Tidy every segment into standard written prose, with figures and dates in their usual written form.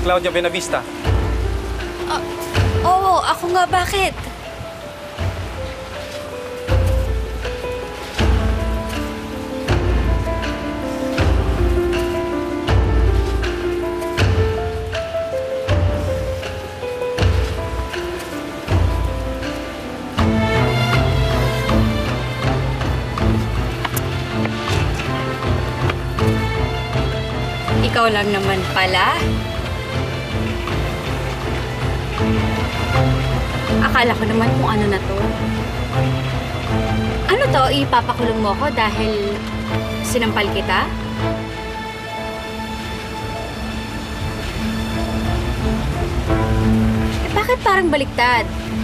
Claudia Benavista. Oo, ako nga. Bakit? Ikaw lang naman pala. Akala ko naman kung ano na to. Ano to? Ipapakulong mo ko dahil sinampal kita? Bakit parang baliktad?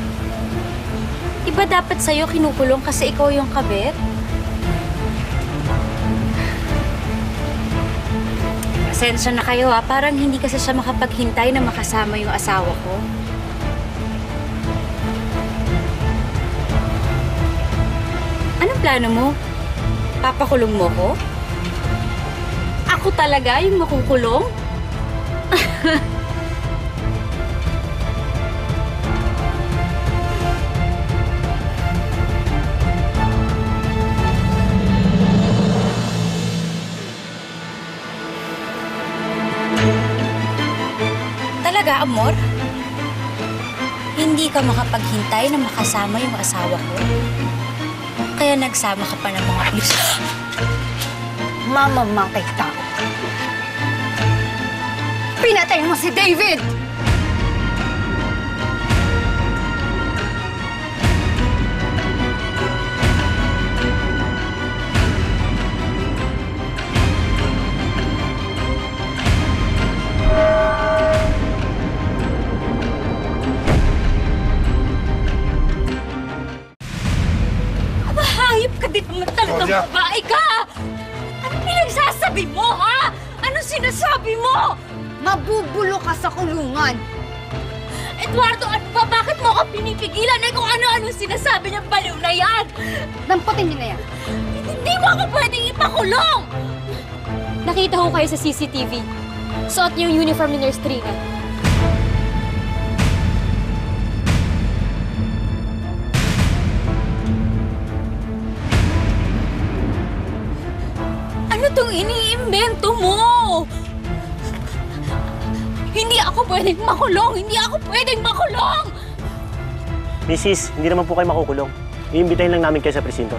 Iba dapat sa'yo kinukulong kasi ikaw yung kabit? Pasensya na kayo ha, parang hindi kasi siya makapaghintay na makasama yung asawa ko. Anong plano mo? Papakulong mo ko? Ako talaga yung makukulong? Talaga, amor? Hindi ka makapaghintay na makasama yung asawa ko? Kaya nagsama ka pa ng mga Mamamatay ka. Pinatay mo si David! Hayop ka din naman talagang babae ka! Ano pinagsasabi mo, ha? Ano sinasabi mo? Mabubulo ka sa kulungan! Eduardo, ano ba? Bakit mo ako pinipigilan? Eh kung ano-ano sinasabi niyang baliw na yan! Dampatin niyo na yan! Hindi mo ako pwedeng ipakulong! Nakita ko kayo sa CCTV. Suot niyo yung uniform ni Nurse Trina. Ano tong iniimbento mo? Hindi ako pwedeng makulong! Hindi ako pwedeng makulong! Mrs., hindi naman po kayo makukulong. Iimbitahin lang namin kayo sa presinto.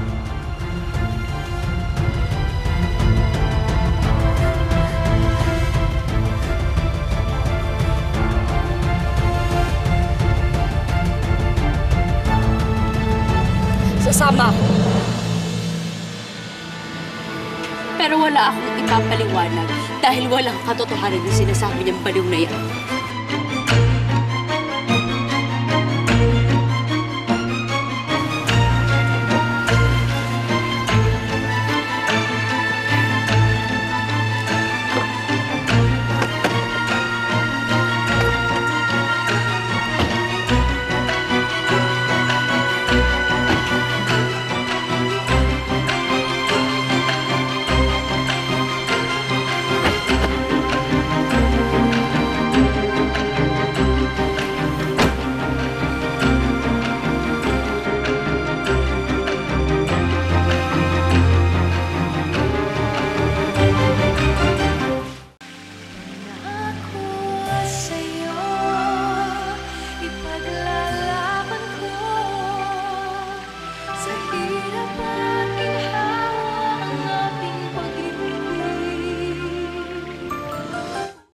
Sasama ako. Pero wala akong ipapaliwanag dahil walang katotohanan yung sinasabi niyang baliw na yan.